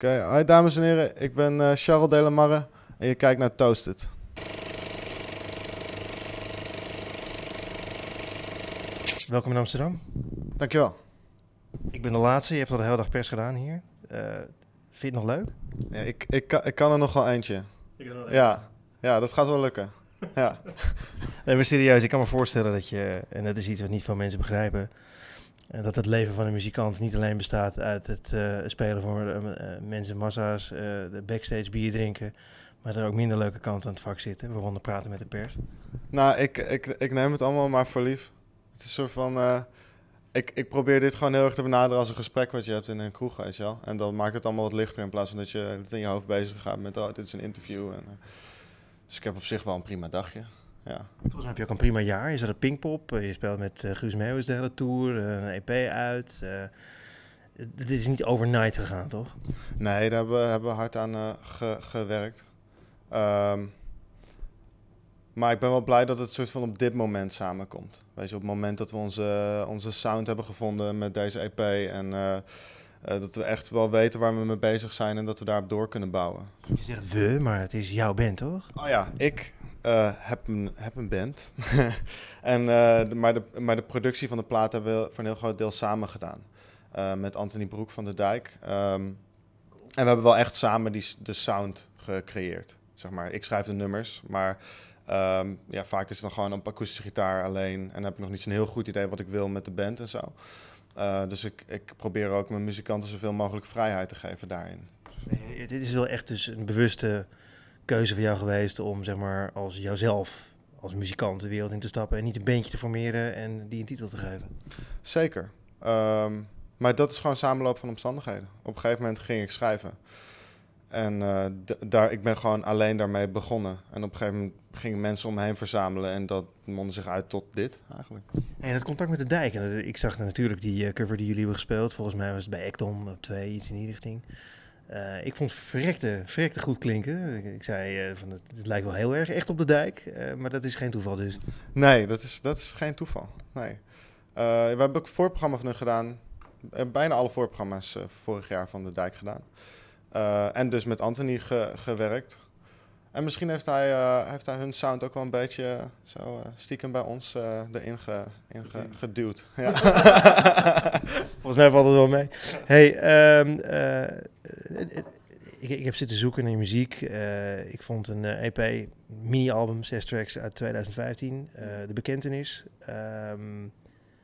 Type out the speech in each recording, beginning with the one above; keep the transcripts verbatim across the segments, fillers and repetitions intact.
Oké, okay, hi dames en heren, ik ben uh, Charles Delamarre en je kijkt naar Toasted. Welkom in Amsterdam. Dankjewel. Ik ben de laatste, je hebt al de hele dag pers gedaan hier. Uh, vind je het nog leuk? Ja, ik, ik, kan, ik kan er nog wel eentje. Ik kan er ja. ja, dat gaat wel lukken. ja. Nee, maar serieus, ik kan me voorstellen dat je, en dat is iets wat niet veel mensen begrijpen, dat het leven van een muzikant niet alleen bestaat uit het uh, spelen voor uh, mensen, massa's, uh, de backstage bier drinken, maar er ook minder leuke kanten aan het vak zitten, waaronder praten met de pers. Nou, ik, ik, ik neem het allemaal maar voor lief. Het is een soort van... Uh, ik, ik probeer dit gewoon heel erg te benaderen als een gesprek wat je hebt in een kroeg, weet je wel. En dan maakt het allemaal wat lichter in plaats van dat je het in je hoofd bezig gaat met, oh, dit is een interview. En, uh, dus ik heb op zich wel een prima dagje. Ja. Volgens mij heb je ook een prima jaar. Je zat op Pinkpop, je speelt met uh, Guus Meeuwis de hele tour, uh, een E P uit. Uh, dit is niet overnight gegaan, toch? Nee, daar hebben we, hebben we hard aan uh, ge, gewerkt. Um, maar ik ben wel blij dat het soort van op dit moment samenkomt. Weet je, op het moment dat we onze, onze sound hebben gevonden met deze E P en uh, uh, dat we echt wel weten waar we mee bezig zijn en dat we daarop door kunnen bouwen. Je zegt we, maar het is jouw band, toch? Oh ja, ik uh, heb, een, heb een band. en, uh, de, maar, de, maar de productie van de plaat hebben we voor een heel groot deel samen gedaan. Uh, met Anthony Broek van der Dijk. Um, en we hebben wel echt samen die, de sound gecreëerd. Zeg maar. Ik schrijf de nummers, maar um, ja, vaak is het dan gewoon op akoestische gitaar alleen. En dan heb ik nog niet zo'n heel goed idee wat ik wil met de band en zo. Uh, dus ik, ik probeer ook mijn muzikanten zoveel mogelijk vrijheid te geven daarin. Nee, dit is wel echt dus een bewuste keuze van jou geweest om, zeg maar, als jouzelf, als muzikant de wereld in te stappen en niet een bandje te formeren en die een titel te geven. Zeker. Um, maar dat is gewoon samenloop van omstandigheden. Op een gegeven moment ging ik schrijven. En uh, d- daar, ik ben gewoon alleen daarmee begonnen. En op een gegeven moment gingen mensen om me heen verzamelen. En dat mondde zich uit tot dit eigenlijk. En het contact met de Dijk. En ik zag natuurlijk die uh, cover die jullie hebben gespeeld. Volgens mij was het bij Ekdom op twee, iets in die richting. Uh, ik vond het verrekte, verrekte goed klinken. Ik, ik zei, uh, van het, het lijkt wel heel erg echt op de Dijk. Uh, maar dat is geen toeval dus. Nee, dat is, dat is geen toeval. Nee. Uh, we hebben ook een voorprogramma van hun gedaan. Bijna alle voorprogramma's uh, vorig jaar van de Dijk gedaan. Uh, en dus met Anthony ge- gewerkt. En misschien heeft hij, uh, heeft hij hun sound ook wel een beetje uh, zo uh, stiekem bij ons uh, erin ge- in ge- geduwd. Ja. Volgens mij valt het wel mee. Hey, um, uh, ik, ik heb zitten zoeken naar muziek. Uh, ik vond een uh, E P, mini-album, zes tracks uit twintig vijftien. Uh, de Bekentenis. Um,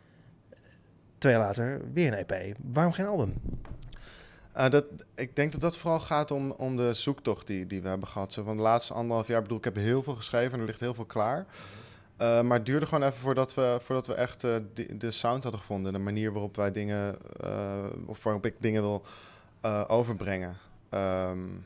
twee jaar later weer een E P. Waarom geen album? Uh, dat, ik denk dat dat vooral gaat om, om de zoektocht die, die we hebben gehad. Zo van de laatste anderhalf jaar, bedoel, ik heb heel veel geschreven en er ligt heel veel klaar. Uh, maar het duurde gewoon even voordat we, voordat we echt uh, die, de sound hadden gevonden. De manier waarop wij dingen, uh, of waarop ik dingen wil uh, overbrengen. Um,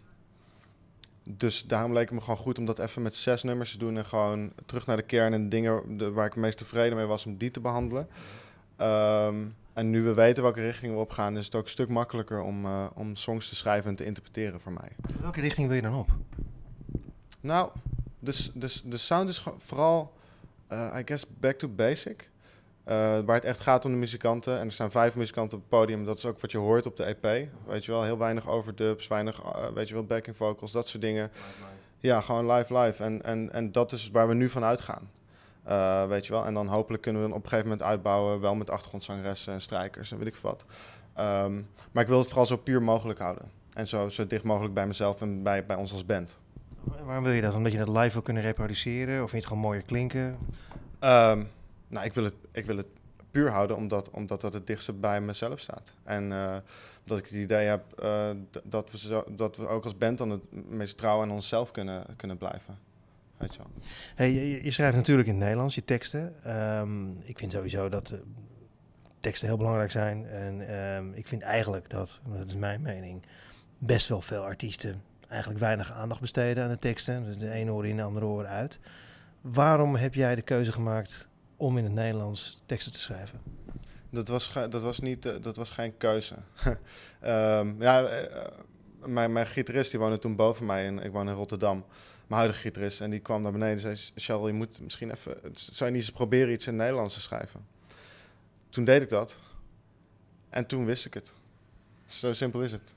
dus daarom leek het me gewoon goed om dat even met zes nummers te doen. En gewoon terug naar de kern en de dingen de, waar ik het meest tevreden mee was om die te behandelen. Um, En nu we weten welke richting we op gaan, is het ook een stuk makkelijker om, uh, om songs te schrijven en te interpreteren voor mij. Welke richting wil je dan op? Nou, dus, dus, de sound is vooral, uh, I guess, back to basic. Uh, waar het echt gaat om de muzikanten. En er staan vijf muzikanten op het podium. Dat is ook wat je hoort op de E P. Weet je wel, heel weinig overdubs, weinig, uh, weet je wel, backing vocals, dat soort dingen. Live, live. Ja, gewoon live, live. En, en, en dat is waar we nu van uitgaan. Uh, weet je wel, en dan hopelijk kunnen we dan op een gegeven moment uitbouwen, wel met achtergrondzangressen en strijkers en weet ik wat. Um, maar ik wil het vooral zo puur mogelijk houden. En zo, zo dicht mogelijk bij mezelf en bij, bij ons als band. Waarom wil je dat? Omdat je dat live wil kunnen reproduceren? Of vind je het gewoon mooier klinken? Um, nou, ik wil, het, ik wil het puur houden omdat, omdat dat het dichtst bij mezelf staat. En uh, dat ik het idee heb uh, d- dat, we zo, dat we ook als band dan het meest trouw aan onszelf kunnen, kunnen blijven. Weet je wel. Hey, je, je schrijft natuurlijk in het Nederlands, je teksten. Um, ik vind sowieso dat uh, teksten heel belangrijk zijn. En um, ik vind eigenlijk dat, dat is mijn mening, best wel veel artiesten eigenlijk weinig aandacht besteden aan de teksten. Dus de ene oor in, de andere oor uit. Waarom heb jij de keuze gemaakt om in het Nederlands teksten te schrijven? Dat was, dat was, niet, uh, dat was geen keuze. um, ja, uh, mijn, mijn gitarist die woonde toen boven mij en ik woon in Rotterdam. Mijn huidige gitarist. En die kwam naar beneden en zei, Charles, je moet misschien even, zou je niet eens proberen iets in het Nederlands te schrijven? Toen deed ik dat. En toen wist ik het. Zo simpel is het.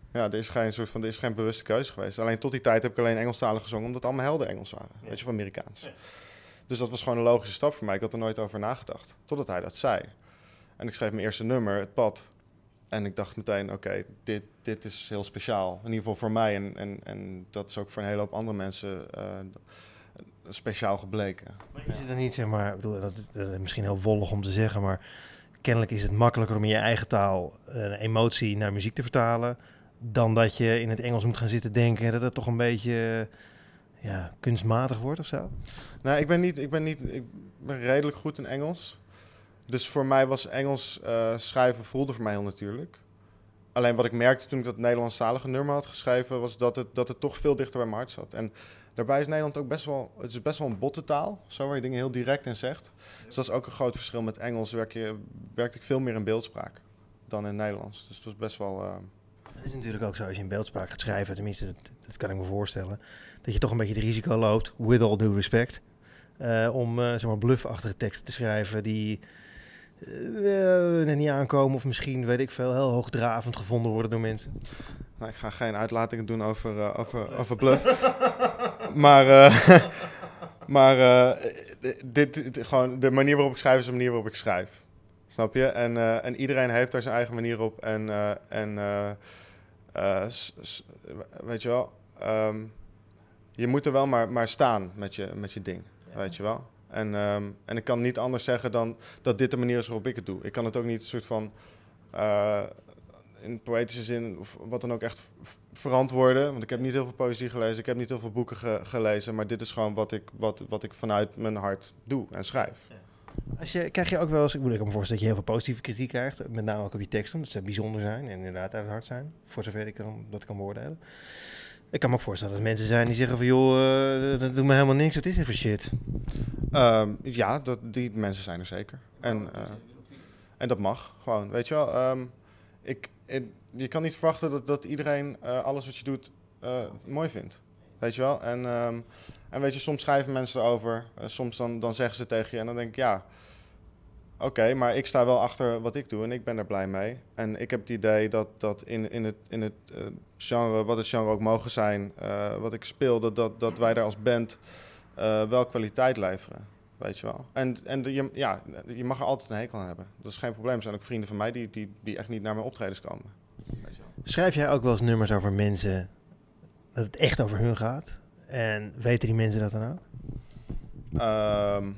Ja, er is geen soort van, er is geen bewuste keuze geweest. Alleen tot die tijd heb ik alleen Engelstalig gezongen, omdat allemaal helden Engels waren. Ja. Weet je, van Amerikaans. Ja. Dus dat was gewoon een logische stap voor mij. Ik had er nooit over nagedacht, totdat hij dat zei. En ik schreef mijn eerste nummer, Het Pad. En ik dacht meteen, oké, okay, dit, dit is heel speciaal. In ieder geval voor mij. En, en, en dat is ook voor een hele hoop andere mensen uh, speciaal gebleken. Maar is het dan niet, zeg maar, ik bedoel, dat, dat is misschien heel wollig om te zeggen, maar kennelijk is het makkelijker om in je eigen taal een emotie naar muziek te vertalen, dan dat je in het Engels moet gaan zitten denken dat het toch een beetje ja, kunstmatig wordt of zo? Nou, ik ben niet, ik ben niet, ik ben redelijk goed in Engels. Dus voor mij was Engels uh, schrijven voelde voor mij heel natuurlijk. Alleen wat ik merkte toen ik dat Nederlandstalige nummer had geschreven, was dat het, dat het toch veel dichter bij mijn hart zat. En daarbij is Nederland ook best wel, het is best wel een botte taal, zo waar je dingen heel direct in zegt. Dus dat is ook een groot verschil met Engels. Werk je, werkte ik veel meer in beeldspraak dan in Nederlands. Dus het was best wel... Uh... Het is natuurlijk ook zo, als je in beeldspraak gaat schrijven, tenminste, dat, dat kan ik me voorstellen, dat je toch een beetje het risico loopt, with all due respect, uh, om uh, zeg maar bluffachtige teksten te schrijven die uh, net niet aankomen of misschien, weet ik veel, heel hoogdravend gevonden worden door mensen. Nou, ik ga geen uitlatingen doen over, uh, over, over bluff. maar uh, maar uh, dit, dit, gewoon de manier waarop ik schrijf is de manier waarop ik schrijf. Snap je? En, uh, en iedereen heeft daar zijn eigen manier op. En, uh, en uh, uh, s, s, weet je wel, um, je moet er wel maar, maar staan met je, met je ding, ja. Weet je wel. En, um, en ik kan niet anders zeggen dan dat dit de manier is waarop ik het doe. Ik kan het ook niet een soort van... Uh, in poëtische zin, of wat dan ook, echt verantwoorden. Want ik heb niet heel veel poëzie gelezen, ik heb niet heel veel boeken ge- gelezen, maar dit is gewoon wat ik, wat, wat ik vanuit mijn hart doe en schrijf. Ja. Als je, krijg je ook wel eens, ik moet ik me voorstellen dat je heel veel positieve kritiek krijgt, met name ook op je teksten, omdat ze bijzonder zijn en inderdaad uit het hart zijn, voor zover ik dan, dat kan beoordelen. Ik kan me ook voorstellen dat er mensen zijn die zeggen van, joh, uh, dat doet me helemaal niks, wat is dit voor shit? Um, ja, dat, die mensen zijn er zeker. En, uh, en dat mag gewoon, weet je wel. Um, ik... En je kan niet verwachten dat, dat iedereen uh, alles wat je doet uh, mooi vindt. Weet je wel? En, um, en weet je, soms schrijven mensen erover. Uh, soms dan, dan zeggen ze tegen je en dan denk ik, ja... Oké, okay, maar ik sta wel achter wat ik doe en ik ben er blij mee. En ik heb het idee dat, dat in, in het, in het uh, genre, wat het genre ook mogen zijn... Uh, wat ik speel, dat, dat, dat wij daar als band uh, wel kwaliteit leveren. Weet je wel. En, en de, je, ja, je mag er altijd een hekel aan hebben. Dat is geen probleem. Er zijn ook vrienden van mij die, die, die echt niet naar mijn optredens komen. Weet je wel. Schrijf jij ook wel eens nummers over mensen dat het echt over hun gaat? En weten die mensen dat dan ook? Um,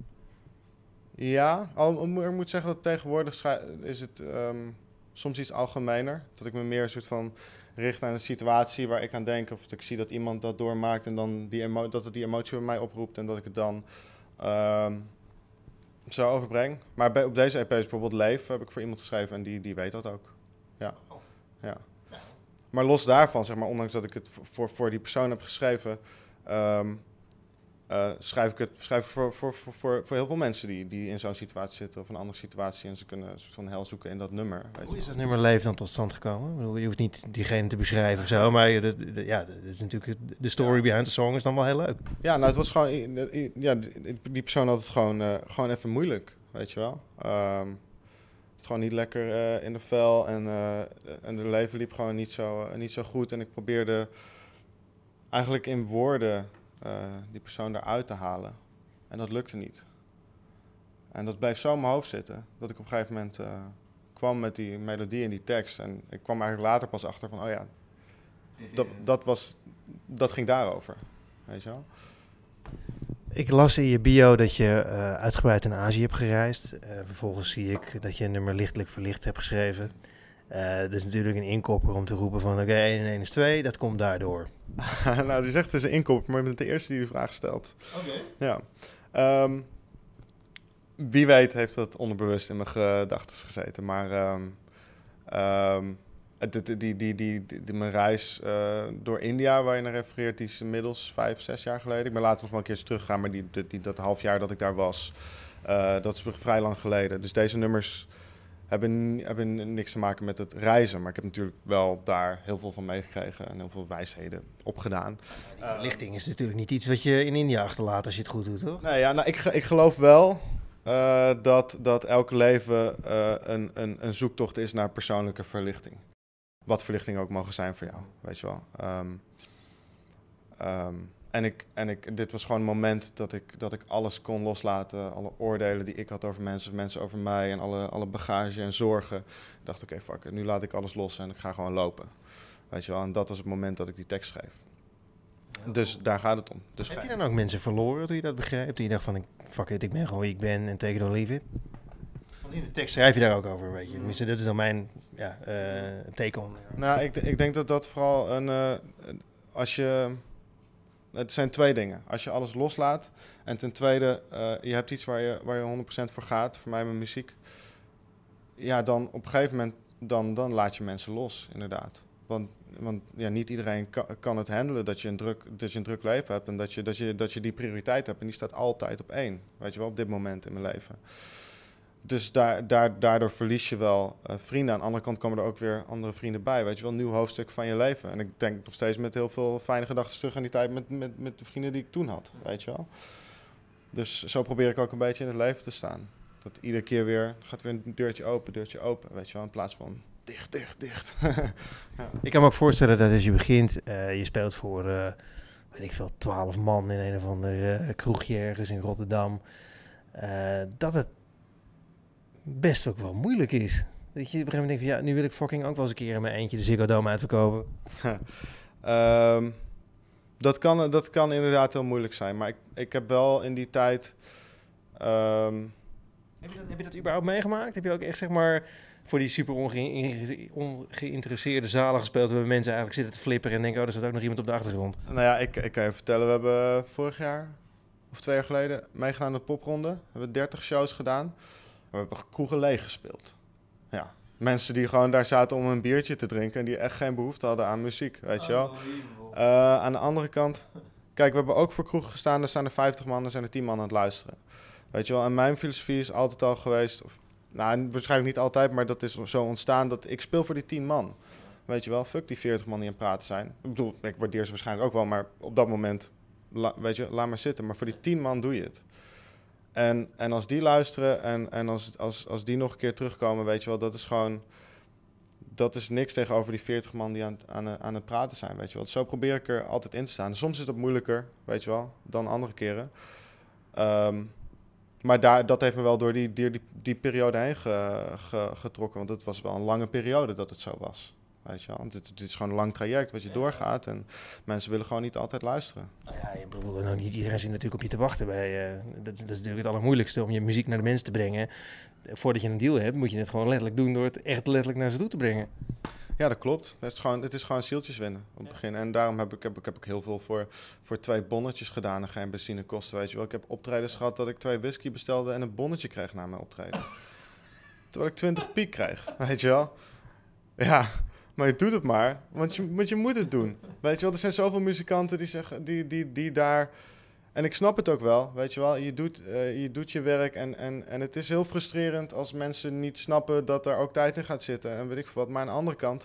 ja, al, ik moet zeggen dat tegenwoordig schrijf, is het um, soms iets algemener. Dat ik me meer een soort van richt aan een situatie waar ik aan denk. Of dat ik zie dat iemand dat doormaakt en dan die emo- dat het die emotie bij mij oproept. En dat ik het dan... Um, zo overbreng. Maar bij, op deze E P is bijvoorbeeld Leef heb ik voor iemand geschreven en die, die weet dat ook. Ja. Ja. Maar los daarvan, zeg maar, ondanks dat ik het voor, voor die persoon heb geschreven, um, uh, schrijf ik het schrijf ik voor, voor, voor, voor, voor heel veel mensen die, die in zo'n situatie zitten of een andere situatie en ze kunnen een soort van hel zoeken in dat nummer. Weet Hoe je is dat nummer Leef dan tot stand gekomen? Je hoeft niet diegene te beschrijven of zo, maar de, de, de, ja, dat is natuurlijk de story ja. behind the song is dan wel heel leuk. Ja, nou het was gewoon, ja, die persoon had het gewoon, uh, gewoon even moeilijk, weet je wel. Um, het gewoon niet lekker uh, in de vel en, uh, en de leven liep gewoon niet zo, uh, niet zo goed en ik probeerde eigenlijk in woorden uh, die persoon eruit te halen en dat lukte niet. En dat bleef zo in mijn hoofd zitten dat ik op een gegeven moment uh, kwam met die melodie en die tekst en ik kwam eigenlijk later pas achter van, oh ja, dat, dat, was, dat ging daarover, weet je wel. Ik las in je bio dat je uh, uitgebreid in Azië hebt gereisd. Uh, vervolgens zie ik dat je een nummer Lichtelijk Verlicht hebt geschreven. Uh, dat is natuurlijk een inkopper om te roepen van oké, okay, één en één is twee, dat komt daardoor. Nou, die zegt het is een inkopper, maar je bent de eerste die de vraag stelt. Oké. Okay. Ja. Um, wie weet heeft dat onderbewust in mijn gedachten gezeten, maar um, um, die, die, die, die, die, die, mijn reis uh, door India, waar je naar refereert, die is inmiddels vijf, zes jaar geleden. Ik ben later nog wel een keertje teruggegaan, maar die, die, die, dat half jaar dat ik daar was, uh, dat is vrij lang geleden. Dus deze nummers hebben, hebben niks te maken met het reizen, maar ik heb natuurlijk wel daar heel veel van meegekregen en heel veel wijsheden opgedaan. Die verlichting is natuurlijk niet iets wat je in India achterlaat als je het goed doet, toch? Nee, ja, nou, ik, ik geloof wel uh, dat, dat elk leven uh, een, een, een zoektocht is naar persoonlijke verlichting. wat verlichting ook mogen zijn voor jou, weet je wel. Um, um, en ik, en ik, dit was gewoon een moment dat ik, dat ik alles kon loslaten. Alle oordelen die ik had over mensen, mensen over mij en alle, alle bagage en zorgen. Ik dacht, oké, okay, fuck it, nu laat ik alles los en ik ga gewoon lopen. Weet je wel, en dat was het moment dat ik die tekst schreef. Dus daar gaat het om. Dus heb je dan ook mensen verloren toen je dat begreep? Toen je dacht van, fuck it, ik ben gewoon wie ik ben en take it or leave it? Want in de tekst schrijf je daar ook over, weet je. Tenminste, dit is dan mijn ja, uh, take on. Nou, ik, ik denk dat dat vooral een... Uh, als je... Het zijn twee dingen. Als je alles loslaat en ten tweede, uh, je hebt iets waar je, waar je honderd procent voor gaat, voor mij met muziek. Ja, dan op een gegeven moment, dan, dan laat je mensen los, inderdaad. Want, want ja, niet iedereen kan, kan het handelen dat je een druk, dat je een druk leven hebt en dat je, dat, je, dat je die prioriteit hebt en die staat altijd op één. Weet je wel, op dit moment in mijn leven. Dus daar, daar, daardoor verlies je wel uh, vrienden. Aan de andere kant komen er ook weer andere vrienden bij. Weet je wel, een nieuw hoofdstuk van je leven. En ik denk nog steeds met heel veel fijne gedachten terug aan die tijd met, met, met de vrienden die ik toen had. Weet je wel. Dus zo probeer ik ook een beetje in het leven te staan. Dat iedere keer weer gaat weer een deurtje open, deurtje open. Weet je wel, in plaats van dicht, dicht, dicht. Ja. Ik kan me ook voorstellen dat als je begint, uh, je speelt voor, uh, weet ik veel, twaalf man in een of ander uh, kroegje ergens in Rotterdam. Uh, dat het best ook wel moeilijk is. Dat je op een gegeven moment denkt van, ja, nu wil ik fucking ook wel eens een keer in mijn eentje de Ziggo Dome uitverkopen. um, dat, kan, dat kan inderdaad heel moeilijk zijn. Maar ik, ik heb wel in die tijd... Um... Heb, je dat, heb je dat überhaupt meegemaakt? Heb je ook echt, zeg maar, voor die super ongeïnteresseerde zalen gespeeld... waarbij mensen eigenlijk zitten te flipperen en denken... oh, er staat ook nog iemand op de achtergrond? Nou ja, ik, ik kan je vertellen, we hebben vorig jaar... of twee jaar geleden meegedaan in de popronde. We hebben dertig shows gedaan... We hebben kroegen leeg gespeeld. Ja, mensen die gewoon daar zaten om een biertje te drinken... en die echt geen behoefte hadden aan muziek, weet je wel. Uh, aan de andere kant... Kijk, we hebben ook voor kroegen gestaan... er staan er vijftig man, er zijn er tien man aan het luisteren. Weet je wel, en mijn filosofie is altijd al geweest... Of, nou, waarschijnlijk niet altijd, maar dat is zo ontstaan... dat ik speel voor die tien man. Weet je wel, fuck die veertig man die aan het praten zijn. Ik bedoel, ik waardeer ze waarschijnlijk ook wel... maar op dat moment, la, weet je, laat maar zitten. Maar voor die tien man doe je het. En, en als die luisteren en, en als, als, als die nog een keer terugkomen, weet je wel, dat is gewoon... Dat is niks tegenover die veertig man die aan, aan, aan het praten zijn, weet je wel. Zo probeer ik er altijd in te staan. Soms is dat moeilijker, weet je wel, dan andere keren. Um, maar daar, dat heeft me wel door die, die, die, die periode heen ge, ge, getrokken. Want het was wel een lange periode dat het zo was. Weet je wel, want het, het is gewoon een lang traject wat je doorgaat en mensen willen gewoon niet altijd luisteren. Nou ja, ik bedoel, nou, niet iedereen zit natuurlijk op je te wachten. Bij, uh, dat, dat is natuurlijk het allermoeilijkste om je muziek naar de mensen te brengen. Voordat je een deal hebt, moet je het gewoon letterlijk doen door het echt letterlijk naar ze toe te brengen. Ja, dat klopt. Het is gewoon, het is gewoon zieltjes winnen op het begin. En daarom heb ik, heb ik, heb ik heel veel voor, voor twee bonnetjes gedaan en geen benzinekosten, weet je wel. Ik heb optredens gehad dat ik twee whisky bestelde en een bonnetje kreeg na mijn optreden. Terwijl ik twintig piek kreeg, weet je wel. Ja... Maar je doet het maar, want je, want je moet het doen. Weet je wel, er zijn zoveel muzikanten die, zeggen, die, die, die daar... En ik snap het ook wel, weet je wel. Je doet, uh, je, doet je werk en, en, en het is heel frustrerend als mensen niet snappen dat er ook tijd in gaat zitten. En weet ik veel wat. Maar aan de andere kant,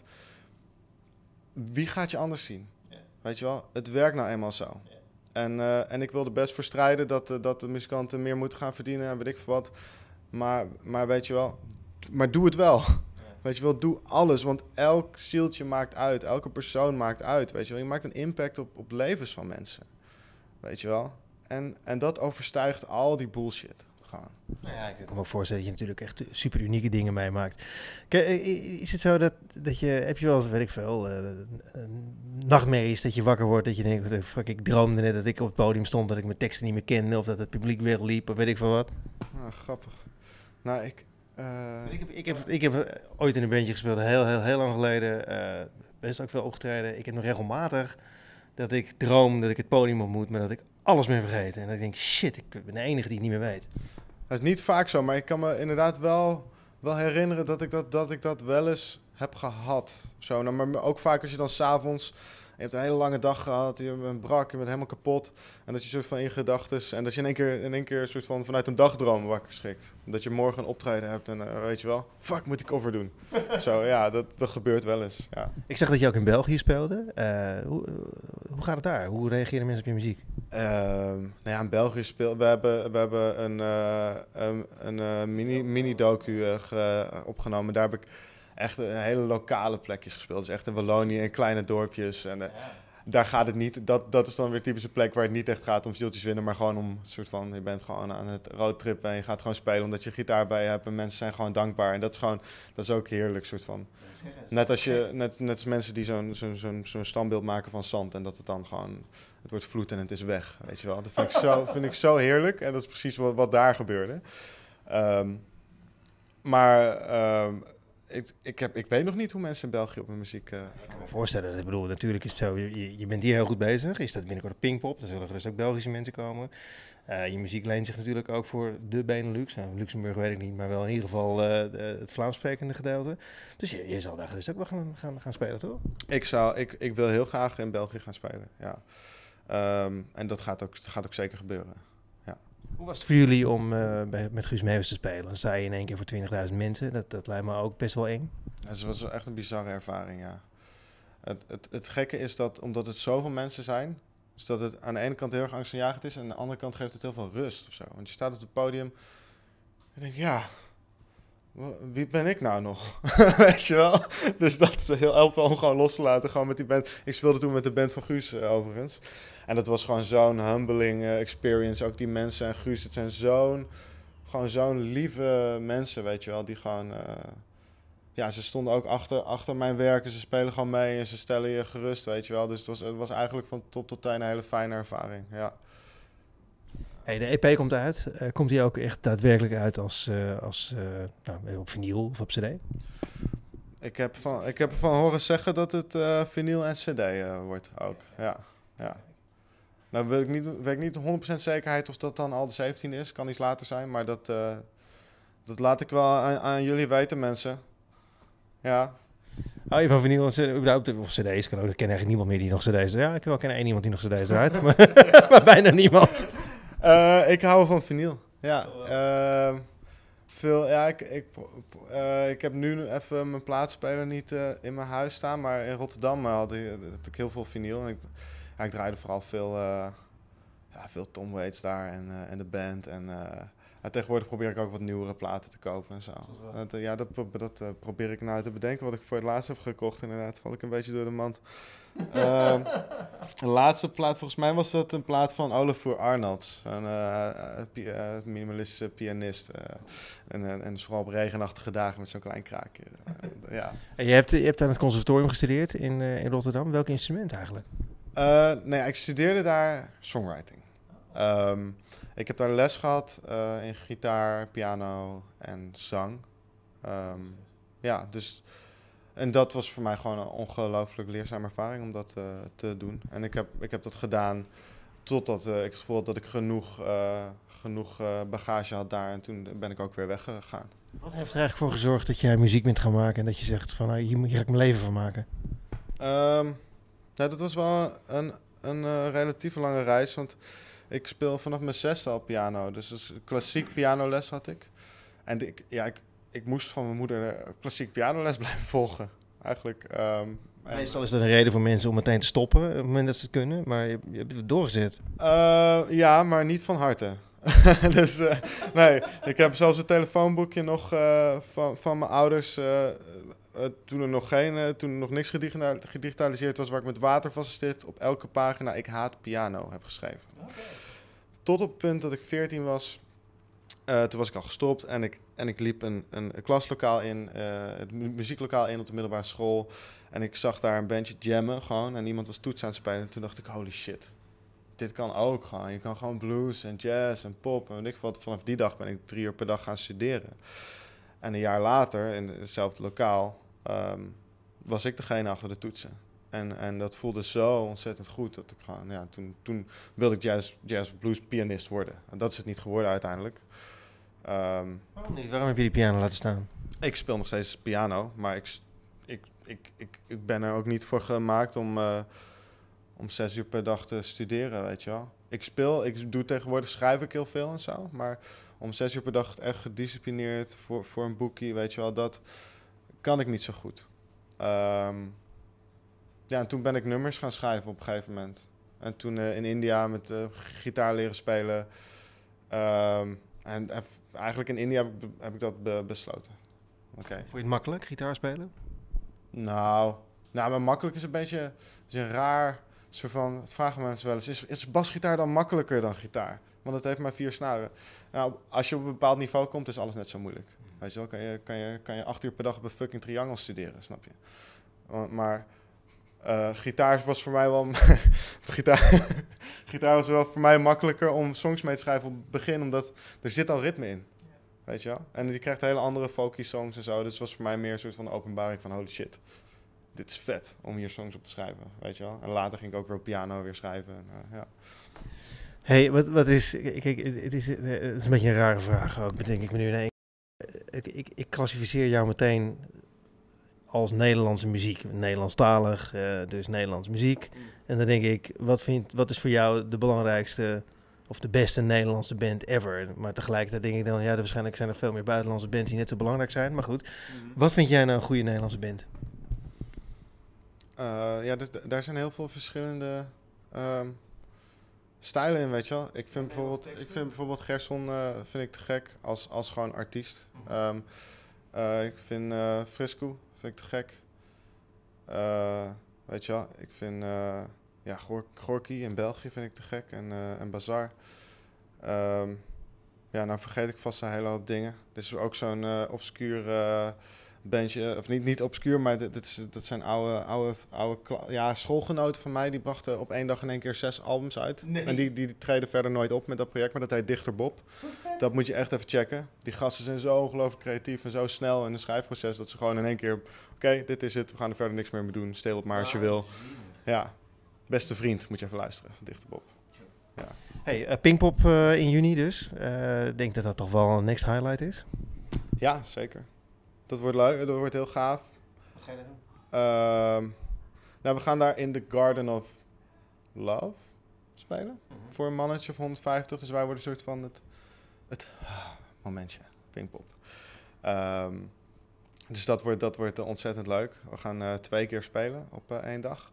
wie gaat je anders zien? Yeah. Weet je wel, het werkt nou eenmaal zo. Yeah. En, uh, en ik wil er best voor strijden dat, uh, dat de muzikanten meer moeten gaan verdienen en weet ik veel wat. Maar, maar weet je wel, maar doe het wel. Weet je wel, doe alles, want elk zieltje maakt uit. Elke persoon maakt uit, weet je wel. Je maakt een impact op, op levens van mensen, weet je wel. En, en dat overstijgt al die bullshit. Gewoon. Nou ja, ik kan me ook voorstellen dat je natuurlijk echt super unieke dingen meemaakt. Kijk, is het zo dat, dat je, heb je wel eens, weet ik veel, uh, nachtmerries dat je wakker wordt, dat je denkt, fuck, ik droomde net dat ik op het podium stond, dat ik mijn teksten niet meer kende, of dat het publiek wegliep, of weet ik veel wat? Nou, grappig. Nou, ik... Uh... Ik, heb, ik, heb, ik heb ooit in een bandje gespeeld, heel, heel, heel lang geleden. Uh, best ook veel opgetreden. Ik heb nog regelmatig dat ik droom dat ik het podium op moet, maar dat ik alles ben vergeten. En dat ik denk, shit, ik ben de enige die het niet meer weet. Dat is niet vaak zo, maar ik kan me inderdaad wel, wel herinneren dat ik dat, dat ik dat wel eens heb gehad. Zo, nou, maar ook vaak als je dan 's avonds... Je hebt een hele lange dag gehad, je bent brak, je bent helemaal kapot. En dat je soort van in gedachtes en dat je in één keer, in één keer soort van vanuit een dagdroom wakker schrikt. Dat je morgen een optreden hebt en uh, weet je wel, fuck, moet ik cover doen. Zo, ja, dat, dat gebeurt wel eens, ja. Ik zag dat je ook in België speelde. Uh, hoe, hoe gaat het daar? Hoe reageren mensen op je muziek? Uh, nou ja, in België speelt, we hebben, we hebben een, uh, een, een uh, mini, mini-docu uh, ge, opgenomen. Daar heb ik echt een hele lokale plekjes gespeeld. Dus echt in Wallonië, in kleine dorpjes. En uh, ja. daar gaat het niet... Dat, dat is dan weer typisch een plek waar het niet echt gaat om zieltjes winnen, maar gewoon om een soort van... Je bent gewoon aan het roadtrippen en je gaat gewoon spelen omdat je gitaar bij je hebt. En mensen zijn gewoon dankbaar. En dat is gewoon... Dat is ook heerlijk, soort van... Net als, je, net, net als mensen die zo'n zo'n zo'n zo'n standbeeld maken van zand en dat het dan gewoon... Het wordt vloed en het is weg, weet je wel. Dat vind ik zo, vind ik zo heerlijk en dat is precies wat, wat daar gebeurde. Um, maar um, ik, ik, heb, ik weet nog niet hoe mensen in België op hun muziek... Uh, ik kan me voorstellen, ik bedoel, natuurlijk is het zo, je, je bent hier heel goed bezig. Je staat binnenkort op Pinkpop, daar zullen gerust ook Belgische mensen komen. Uh, je muziek leent zich natuurlijk ook voor de Benelux. Nou, Luxemburg weet ik niet, maar wel in ieder geval uh, de, het Vlaams sprekende gedeelte. Dus je, je zal daar gerust ook wel gaan, gaan, gaan spelen, toch? Ik, zou, ik, ik wil heel graag in België gaan spelen, ja. Um, en dat gaat ook, gaat ook zeker gebeuren. Ja. Hoe was het voor jullie om uh, bij, met Guus Meeuwis te spelen? Dan sta je in één keer voor twintigduizend mensen. Dat, dat lijkt me ook best wel eng. Het was echt een bizarre ervaring, ja. Het, het, het gekke is dat, omdat het zoveel mensen zijn... Dus dat het aan de ene kant heel erg angstaanjagend is... en aan de andere kant geeft het heel veel rust of zo. Want je staat op het podium en denk ja... Wie ben ik nou nog? Weet je wel? Dus dat is heel helpt wel om gewoon los te laten. Gewoon met die band. Ik speelde toen met de band van Guus uh, overigens. En dat was gewoon zo'n humbling uh, experience. Ook die mensen en Guus, het zijn zo'n... Gewoon zo'n lieve mensen, weet je wel. Die gewoon... Uh, ja, ze stonden ook achter, achter mijn werk. En ze spelen gewoon mee en ze stellen je gerust, weet je wel. Dus het was, het was eigenlijk van top tot teen een hele fijne ervaring, ja. Hey, de E P komt uit. Uh, komt die ook echt daadwerkelijk uit als, uh, als uh, nou, op vinyl of op cd? Ik heb, van, ik heb ervan horen zeggen dat het uh, vinyl en cd uh, wordt ook, ja. ja. Nou weet ik niet, weet ik niet honderd procent zekerheid of dat dan al de zeventiende is. Kan iets later zijn, maar dat, uh, dat laat ik wel aan, aan jullie weten, mensen. Ja. Hou je van vinyl en cd, überhaupt, of cd's? Kan ook, ik ken eigenlijk niemand meer die nog cd's... Ja, ik wel ken één iemand die nog cd's uit, maar, maar bijna niemand. Uh, ik hou van vinyl, ja. Uh, veel, ja ik, ik, uh, ik heb nu even mijn plaatspeler niet uh, in mijn huis staan, maar in Rotterdam had ik, had ik heel veel vinyl. En ik, ja, ik draaide vooral veel, uh, ja, veel Tom Waits daar en, uh, en de band. En uh, ja, tegenwoordig probeer ik ook wat nieuwere platen te kopen en zo. Dat, uh, ja, dat, dat uh, probeer ik nou te bedenken wat ik voor het laatst heb gekocht. Inderdaad, val ik een beetje door de mand. Uh, de laatste plaat, volgens mij was dat een plaat van Olafur Arnolds, een uh, uh, uh, minimalistische pianist. Uh, en, uh, en vooral op regenachtige dagen met zo'n klein kraakje. Uh, ja. En je hebt, je hebt aan het conservatorium gestudeerd in, uh, in Rotterdam. Welk instrument eigenlijk? Uh, nee, ik studeerde daar songwriting. Um, ik heb daar les gehad uh, in gitaar, piano en zang. Um, ja, dus... En dat was voor mij gewoon een ongelooflijk leerzame ervaring om dat uh, te doen. En ik heb, ik heb dat gedaan totdat uh, ik het gevoel had dat ik genoeg, uh, genoeg uh, bagage had daar. En toen ben ik ook weer weggegaan. Wat heeft er eigenlijk voor gezorgd dat jij muziek bent gaan maken en dat je zegt van hier, hier ga ik mijn leven van maken? Um, nou, dat was wel een, een uh, relatief lange reis, want ik speel vanaf mijn zesde al piano. Dus, dus klassiek pianoles had ik. En ik, ja, ik, ik moest van mijn moeder klassiek pianoles blijven volgen, eigenlijk. Um, Meestal is dat een reden voor mensen om meteen te stoppen, op het moment dat ze het kunnen, maar je, je hebt het doorgezet. Uh, ja, maar niet van harte. dus uh, nee, ik heb zelfs een telefoonboekje nog uh, van, van mijn ouders, uh, uh, toen er nog geen, uh, toen er nog niks gedigitaliseerd was, waar ik met watervaste op elke pagina ik haat piano heb geschreven. Okay. Tot op het punt dat ik veertien was, uh, toen was ik al gestopt en ik, en ik liep een, een klaslokaal in, uh, het muzieklokaal in op de middelbare school. En ik zag daar een bandje jammen gewoon en iemand was toets aan het spelen. En toen dacht ik, holy shit, dit kan ook gewoon. Je kan gewoon blues en jazz en pop en weet ik wat. Vanaf die dag ben ik drie uur per dag gaan studeren. En een jaar later, in hetzelfde lokaal, um, was ik degene achter de toetsen. En, en dat voelde zo ontzettend goed dat ik gewoon, ja, toen, toen wilde ik jazz, jazz blues pianist worden. En dat is het niet geworden uiteindelijk. Um, Waarom niet? Waarom heb je die piano laten staan? Ik speel nog steeds piano, maar ik, ik, ik, ik, ik ben er ook niet voor gemaakt om, uh, om zes uur per dag te studeren, weet je wel. Ik speel, ik doe tegenwoordig, schrijf ik heel veel en zo, maar om zes uur per dag echt gedisciplineerd voor, voor een boekie, weet je wel, dat kan ik niet zo goed. Um, ja, en toen ben ik nummers gaan schrijven op een gegeven moment. En toen uh, in India met uh, gitaar leren spelen. Um, en, en eigenlijk in India heb ik, heb ik dat be- besloten. Oké. Okay. Vond je het makkelijk, gitaar spelen? Nou, nou, maar makkelijk is een beetje, is een raar soort van, het vragen mensen wel eens, is, is basgitaar dan makkelijker dan gitaar? Want het heeft maar vier snaren. Nou, als je op een bepaald niveau komt, is alles net zo moeilijk. Weet je wel, kan je, kan je, kan je acht uur per dag op een fucking triangel studeren, snap je? Maar uh, gitaar was voor mij wel, gitaar, gitaar was wel voor mij makkelijker om songs mee te schrijven op het begin, omdat er zit al ritme in. Weet je wel? En je krijgt hele andere folky songs en zo. Dus het was voor mij meer een soort van openbaring van holy shit. Dit is vet om hier songs op te schrijven, weet je wel. En later ging ik ook weer op piano weer schrijven. En, uh, ja. Hey, wat, wat is... Kijk, het is, het is een beetje een rare vraag ook, bedenk ik me nu in één. Ik, ik, ik klassificeer jou meteen als Nederlandse muziek. Nederlandstalig, uh, dus Nederlandse muziek. En dan denk ik, wat, vind, wat is voor jou de belangrijkste... of de beste Nederlandse band ever. Maar tegelijkertijd denk ik dan, ja, waarschijnlijk zijn er veel meer buitenlandse bands die net zo belangrijk zijn. Maar goed, mm-hmm. Wat vind jij nou een goede Nederlandse band? Uh, ja, dus d- daar zijn heel veel verschillende um, stijlen in, weet je wel. Ik vind, bijvoorbeeld, ik vind bijvoorbeeld Gerson uh, vind ik te gek als, als gewoon artiest. Um, uh, ik vind uh, Frisco vind ik te gek. Uh, weet je wel, ik vind... Uh, Ja, Gor- Gorky in België vind ik te gek en, uh, en Bazaar. Um, ja, nou vergeet ik vast een hele hoop dingen. Dit is ook zo'n uh, obscuur uh, bandje, of niet, niet obscuur, maar dit, dit, is, dat zijn oude, oude, oude kla- ja, schoolgenoten van mij. Die brachten op één dag in één keer zes albums uit. Nee. En die, die, die treden verder nooit op met dat project, maar dat heet Dichter Bob. Okay. Dat moet je echt even checken. Die gasten zijn zo ongelooflijk creatief en zo snel in het schrijfproces dat ze gewoon in één keer... Oké, okay, dit is het, we gaan er verder niks meer mee doen. Steel het maar als je wil. Ja. Beste vriend, moet je even luisteren van Dichter Bob. Ja. Hey, uh, Pinkpop uh, in juni dus. Ik uh, denk dat dat toch wel een next highlight is? Ja, zeker. Dat wordt leuk, dat wordt heel gaaf. Wat ga je doen? Uh, nou, we gaan daar in the Garden of Love spelen. Mm-hmm. Voor een mannetje of honderdvijftig. Dus wij worden een soort van het, het momentje, Pinkpop. Um, dus dat wordt, dat wordt uh, ontzettend leuk. We gaan uh, twee keer spelen op uh, één dag.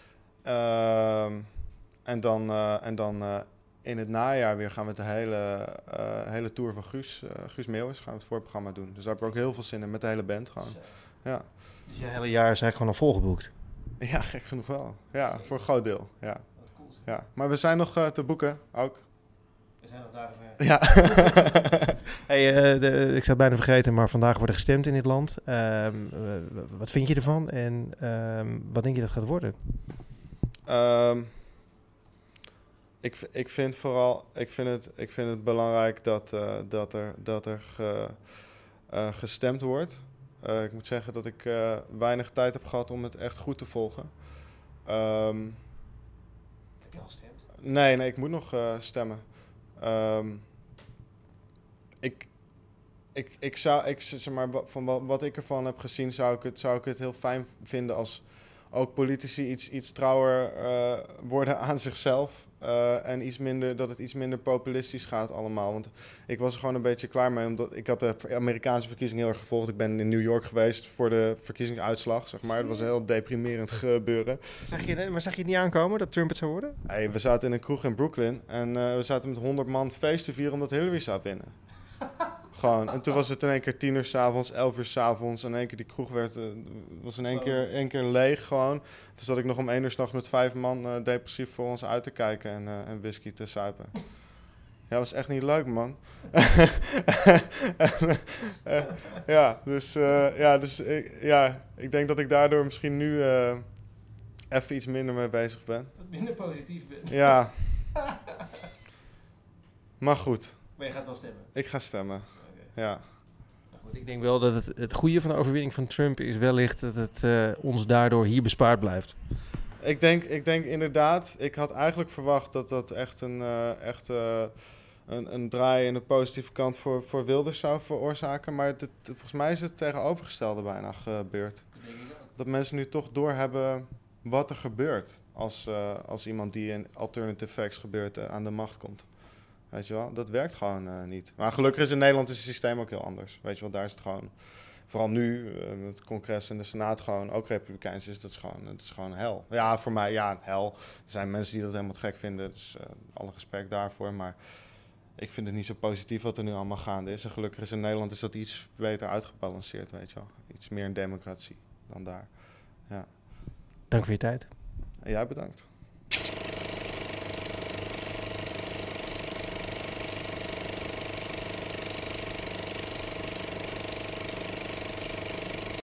Uh, en dan, uh, en dan uh, in het najaar weer gaan we de hele, uh, hele tour van Guus, uh, Guus Meeuwis gaan we het voorprogramma doen. Dus daar heb ik ook heel veel zin in met de hele band gewoon. Ja. Dus je hele jaar is eigenlijk gewoon al volgeboekt? Ja, gek genoeg wel. Ja, voor een groot deel. Ja. Ja. Maar we zijn nog uh, te boeken ook. We zijn nog dagen ver. Ja. Hey, uh, de, ik zou het bijna vergeten, maar vandaag wordt er gestemd in dit land. Um, uh, wat vind je ervan en um, wat denk je dat gaat worden? Um, ik, ik vind vooral, ik vind het, ik vind het belangrijk dat, uh, dat er, dat er ge, uh, gestemd wordt. Uh, ik moet zeggen dat ik uh, weinig tijd heb gehad om het echt goed te volgen. Um, heb je al gestemd? Nee, nee, ik moet nog uh, stemmen. Um, ik, ik, ik zou, ik, zeg maar, van wat, wat ik ervan heb gezien, zou ik het, zou ik het heel fijn vinden als ook politici iets, iets trouwer uh, worden aan zichzelf. Uh, en iets minder, dat het iets minder populistisch gaat allemaal. Want ik was er gewoon een beetje klaar mee. Omdat ik had de Amerikaanse verkiezingen heel erg gevolgd. Ik ben in New York geweest voor de verkiezingsuitslag, zeg maar. Het was een heel deprimerend gebeuren. Zag je, maar zag je het niet aankomen dat Trump het zou worden? Hey, we zaten in een kroeg in Brooklyn. En uh, we zaten met honderd man feest te vieren omdat Hillary zou winnen. Gewoon. En toen was het in één keer tien uur 's avonds, elf uur 's avonds. En in één keer die kroeg werd, uh, was in één keer, één keer leeg gewoon. Toen zat ik nog om één uur 's nachts met vijf man uh, depressief voor ons uit te kijken en, uh, en whisky te suipen. Ja, was echt niet leuk, man. ja, dus, uh, ja, dus ik, ja, ik denk dat ik daardoor misschien nu uh, even iets minder mee bezig ben. Wat minder positief bent. Ja. Maar goed. Maar je gaat wel stemmen? Ik ga stemmen. Ja. Nou goed, ik denk wel dat het, het goede van de overwinning van Trump is wellicht dat het uh, ons daardoor hier bespaard blijft. Ik denk, ik denk inderdaad, ik had eigenlijk verwacht dat dat echt een, uh, echt, uh, een, een draai in de positieve kant voor, voor Wilders zou veroorzaken. Maar het, volgens mij is het tegenovergestelde bijna gebeurd. Dat mensen nu toch doorhebben wat er gebeurt als, uh, als iemand die in alternative facts gebeurt uh, aan de macht komt. Weet je wel, dat werkt gewoon uh, niet. Maar gelukkig is in Nederland is het systeem ook heel anders. Weet je wel, daar is het gewoon, vooral nu, uh, met het congres en de senaat gewoon, ook republikeins is, dat is gewoon, het is gewoon hel. Ja, voor mij, ja, hel. Er zijn mensen die dat helemaal gek vinden, dus uh, alle respect daarvoor. Maar ik vind het niet zo positief wat er nu allemaal gaande is. En gelukkig is in Nederland is dat iets beter uitgebalanceerd, weet je wel. Iets meer een democratie dan daar. Ja. Dank voor je tijd. En jij bedankt.